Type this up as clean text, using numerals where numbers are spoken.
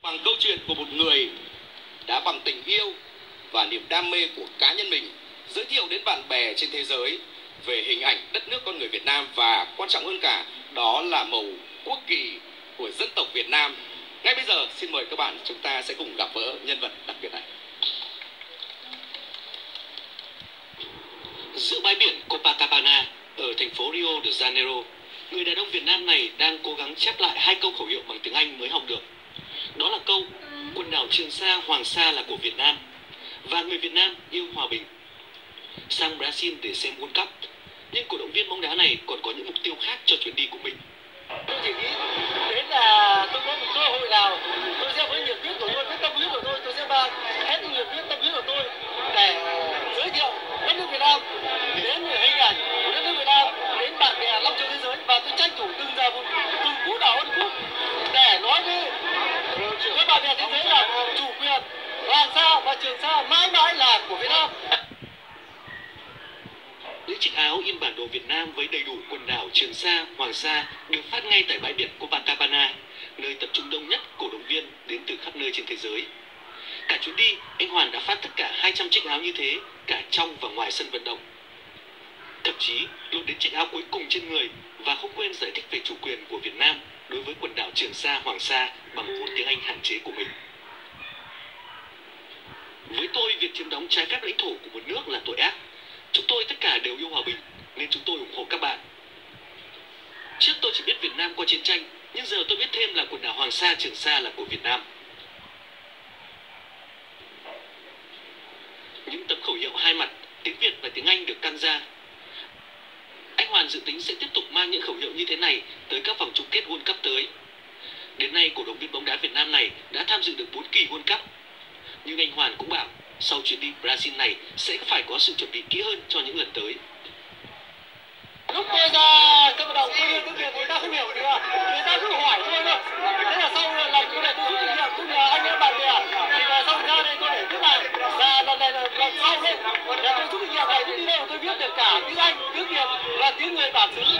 Bằng câu chuyện của một người đã bằng tình yêu và niềm đam mê của cá nhân mình giới thiệu đến bạn bè trên thế giới về hình ảnh đất nước con người Việt Nam, và quan trọng hơn cả đó là màu quốc kỳ của dân tộc Việt Nam. Ngay bây giờ xin mời các bạn, chúng ta sẽ cùng gặp gỡ nhân vật đặc biệt này. Giữa bãi biển Copacabana ở thành phố Rio de Janeiro, người đàn ông Việt Nam này đang cố gắng chép lại hai câu khẩu hiệu bằng tiếng Anh mới học được. Đó là câu quần đảo Trường Sa, Hoàng Sa là của Việt Nam và người Việt Nam yêu hòa bình. Sang Brazil để xem World Cup, nhưng cổ động viên bóng đá này còn có những mục tiêu khác cho chuyến đi của mình. Tôi chỉ nghĩ đến là tôi có một cơ hội nào, tôi sẽ với nhiệt huyết của tôi, với tâm huyết của tôi sẽ mang hết nhiệt huyết tâm huyết của tôi để giới thiệu đất nước Việt Nam, đến hình ảnh của đất nước Việt Nam đến bạn bè năm châu thế giới, và tôi tranh thủ từng giờ từng phút nào hơn phút để nói với các bạn bè thế giới là chủ quyền Hoàng Sa và Trường Sa mãi mãi là của Việt Nam. Những chiếc áo in bản đồ Việt Nam với đầy đủ quần đảo Trường Sa, Hoàng Sa được phát ngay tại bãi biển Copacabana, nơi tập trung đông nhất cổ động viên đến từ khắp nơi trên thế giới. Cả chuyến đi, anh Hoàn đã phát tất cả 200 chiếc áo như thế, cả trong và ngoài sân vận động. Thậm chí lột đến chiếc áo cuối cùng trên người và không quên giải thích về chủ quyền của Việt Nam đối với quần đảo Trường Sa, Hoàng Sa bằng vốn tiếng Anh hạn chế của mình. Với tôi, việc chiếm đóng trái phép lãnh thổ của một nước là tội ác. Chúng tôi tất cả đều yêu hòa bình, nên chúng tôi ủng hộ các bạn. Trước tôi chỉ biết Việt Nam qua chiến tranh, nhưng giờ tôi biết thêm là quần đảo Hoàng Sa, Trường Sa là của Việt Nam. Những tấm khẩu hiệu hai mặt, tiếng Việt và tiếng Anh được căn ra. Anh Hoàn dự tính sẽ tiếp tục mang những khẩu hiệu như thế này tới các vòng chung kết World Cup tới. Đến nay, cổ động viên bóng đá Việt Nam này đã tham dự được 4 kỳ World Cup. Nhưng anh Hoàn cũng bảo, sau chuyến đi Brazil này sẽ phải có sự chuẩn bị kỹ hơn cho những lần tới. Lúc tôi ra sân vận động, tôi tiếng Việt người ta không hiểu được, người ta cứ hỏi tôi thôi. Thế là sau lần tôi này tôi rút kinh nghiệm, tôi nhờ anh em bạn bè, thì là sau ra đây tôi để viết lại. Và lần này là lần sau đây, là tôi rút kinh nghiệm này, tôi đi đâu tôi viết được cả tiếng Anh, tiếng Việt và tiếng người bản xứ.